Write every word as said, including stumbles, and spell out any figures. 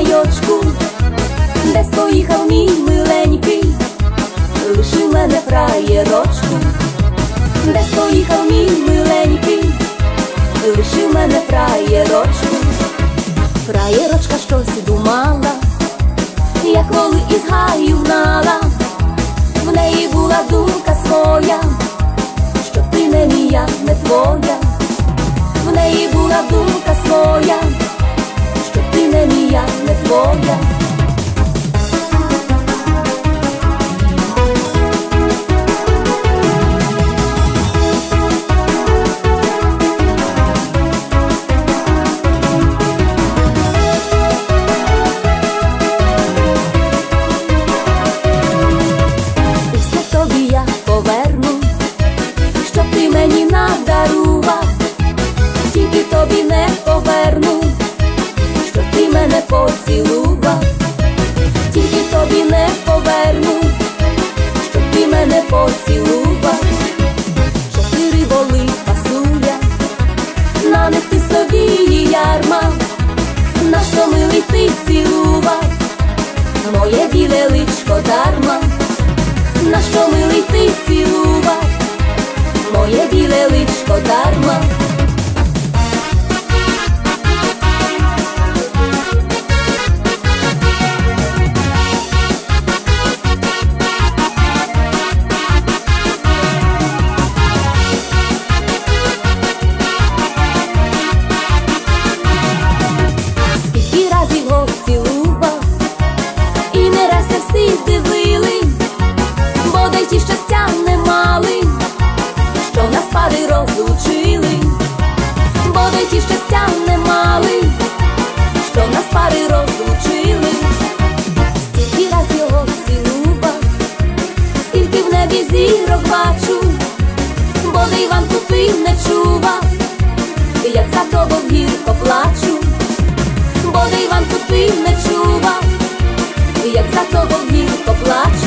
райочку, десь поїхав мій миленький, лишив мене фраєрочку, десь поїхав мій миленький, лишив мене фраєрочку. Фраєрочка щось думала, як воли із гаю гнала, в неї була думка своя, що ти не мія, не твоя. В неї була думка своя, що ти не мія, не твоя. Усе тобі я поверну, що ти мені надарував, тільки тобі не поверну, що ти мене поцілував, тільки тобі не поверну, що ти мене поцілував. Чотири воли пасуля, на них ти собі ярма, на що милий ти цілував, моє біле личко дарма, на що милий ти цілував, моє біле личко дарма. Скільки разів його цілував, і не раз я всі дивили, бодай ті щастя не мали, що нас пари розлучили, бодай ті щастя не мали, що нас пари розлучили. Стільки раз його цілував, скільки в небі зірок бачу, бодай вам ти не чував, як за тобою гірко плачу, бодай вам ти не чував, як за тобою гірко плачу.